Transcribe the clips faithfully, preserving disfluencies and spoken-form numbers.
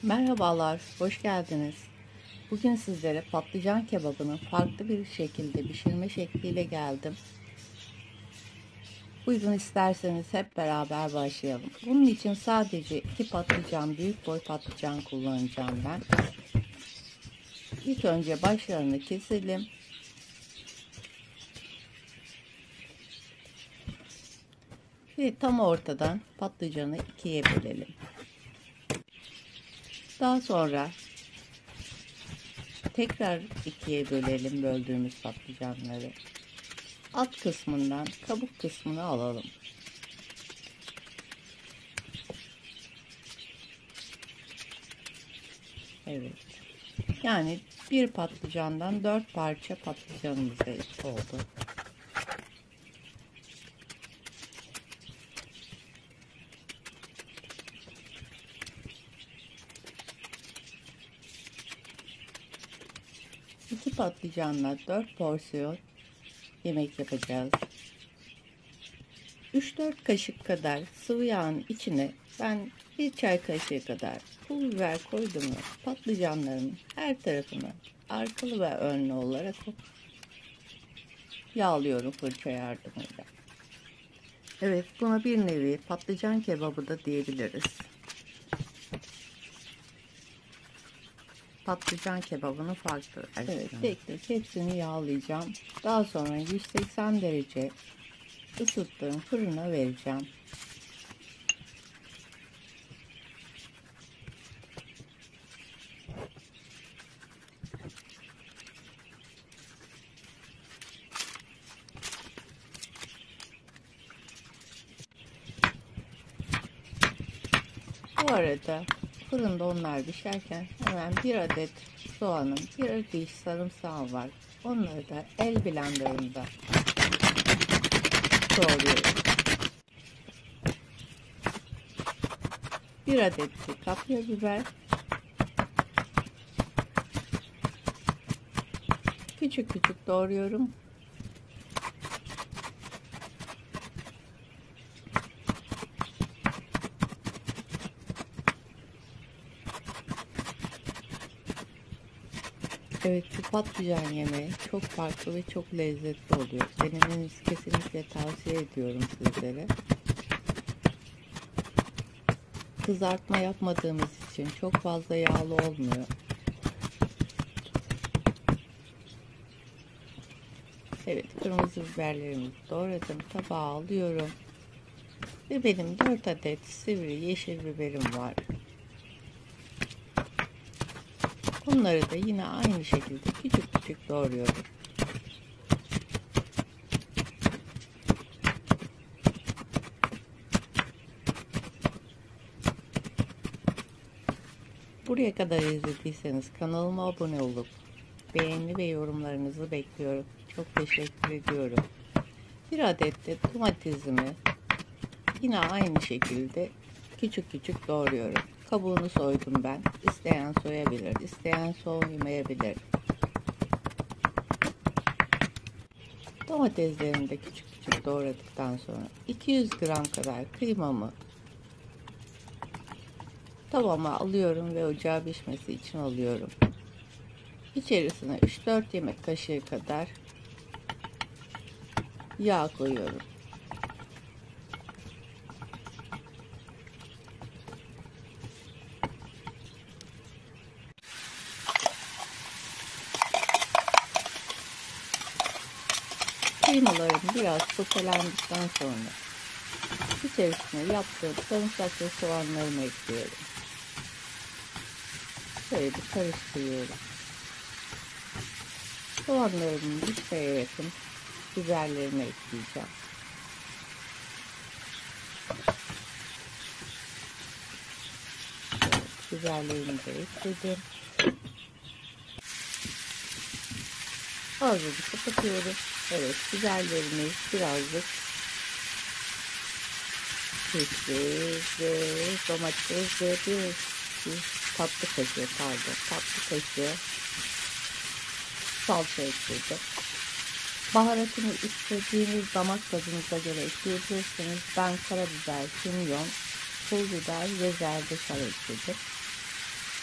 Merhabalar, hoş geldiniz. Bugün sizlere patlıcan kebabını farklı bir şekilde pişirme şekliyle geldim. Buyurun isterseniz hep beraber başlayalım. Bunun için sadece iki patlıcan, büyük boy patlıcan kullanacağım ben. İlk önce başlarını keselim. Ve tam ortadan patlıcanı ikiye bölelim. Daha sonra tekrar ikiye bölelim böldüğümüz patlıcanları. Alt kısmından kabuk kısmını alalım. Evet. Yani bir patlıcandan dört parça patlıcanımız oldu. İki patlıcanla dört porsiyon yemek yapacağız. üç dört kaşık kadar sıvı yağın içine ben bir çay kaşığı kadar pul biber koydum mu patlıcanların her tarafını arkalı ve önlü olarak yağlıyorum fırça yardımıyla. Evet, buna bir nevi patlıcan kebabı da diyebiliriz. Patlıcan kebabının farklı. Evet, tek tek hepsini yağlayacağım. Daha sonra yüz seksen derece ısıttığım fırına vereceğim. Bu arada fırında onlar pişerken hemen bir adet soğanım, bir diş sarımsağım var. Onları da el blenderında doğruyorum. Bir adet kapya biber, küçük küçük doğruyorum. Evet, bu patlıcan yemeği çok farklı ve çok lezzetli oluyor. Denemenizi kesinlikle tavsiye ediyorum sizlere. Kızartma yapmadığımız için çok fazla yağlı olmuyor. Evet, kırmızı biberlerimi doğradım, tabağa alıyorum. Ve benim dört adet sivri yeşil biberim var. Bunları da yine aynı şekilde küçük küçük doğruyorum. Buraya kadar izlediyseniz kanalıma abone olup beğeni ve yorumlarınızı bekliyorum. Çok teşekkür ediyorum. Bir adet de domatesimi yine aynı şekilde küçük küçük doğruyorum. Kabuğunu soydum ben. İsteyen soyabilir, isteyen soymayabilir. Domateslerimi de küçük küçük doğradıktan sonra iki yüz gram kadar kıymamı tavama alıyorum ve ocağa pişmesi için alıyorum. İçerisine üç dört yemek kaşığı kadar yağ koyuyorum. Kıymalarım biraz sotelendikten sonra içerisine yaptığım sarımsak ve soğanlarımı ekliyorum. Şöyle bir karıştırıyorum. Soğanlarımın pişmeye yakın biberlerimi ekleyeceğim. Evet, biberlerimi de ekledim. Ağzını kapatıyorum. Evet, biberlerimiz birazcık pişti ve domates ve bir, bir tatlı kaşığı pardon tatlı kaşığı salça ekledim. Baharatını istediğiniz damak tadınıza göre ekleyebilirsiniz. Ben karabiber, kimyon, pul biber ve zerdeçal ekledim.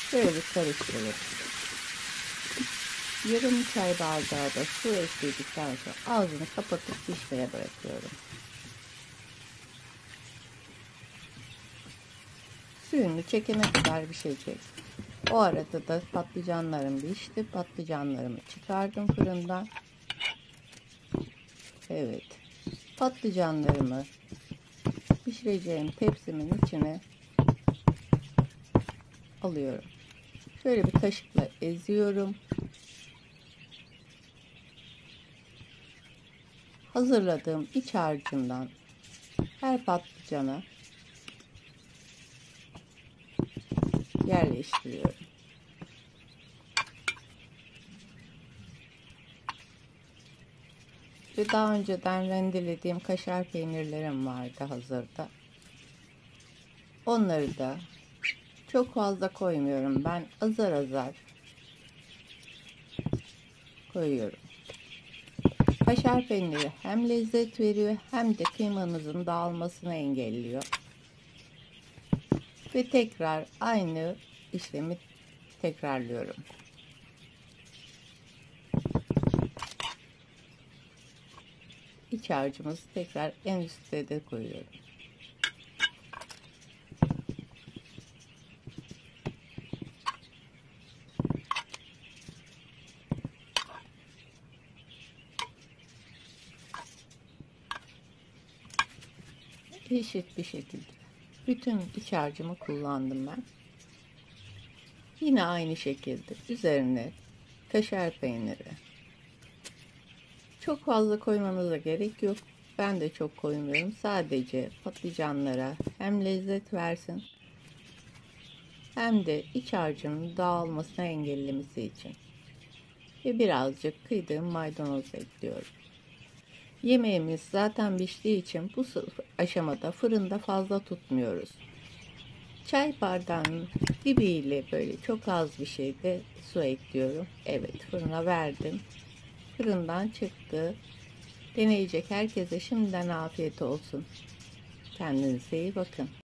Şöyle bir karıştırıp yarım çay bardağı da su ekledikten sonra ağzını kapatıp pişmeye bırakıyorum. Suyunu çekene kadar pişecek. O arada da patlıcanlarım pişti. Patlıcanlarımı çıkardım fırından. Evet. Patlıcanlarımı pişireceğim tepsimin içine alıyorum. Şöyle bir kaşıkla eziyorum. Hazırladığım iç harcından her patlıcana yerleştiriyorum. Ve daha önceden rendelediğim kaşar peynirlerim vardı hazırda. Onları da çok fazla koymuyorum. Ben azar azar koyuyorum. Kaşar peyniri hem lezzet veriyor hem de kıymanızın dağılmasını engelliyor. Ve tekrar aynı işlemi tekrarlıyorum. İç harcımızı tekrar en üstte de koyuyorum. Eşit bir şekilde bütün iç harcımı kullandım ben. Yine aynı şekilde üzerine kaşar peyniri. Çok fazla koymanıza gerek yok. Ben de çok koymuyorum. Sadece patlıcanlara hem lezzet versin hem de iç harcının dağılmasını engellemesi için. Ve birazcık kıydığım maydanoz ekliyorum. Yemeğimiz zaten piştiği için bu aşamada fırında fazla tutmuyoruz. Çay bardağının dibiyle böyle çok az bir şeyde su ekliyorum. Evet, fırına verdim. Fırından çıktı. Deneyecek herkese şimdiden afiyet olsun. Kendinize iyi bakın.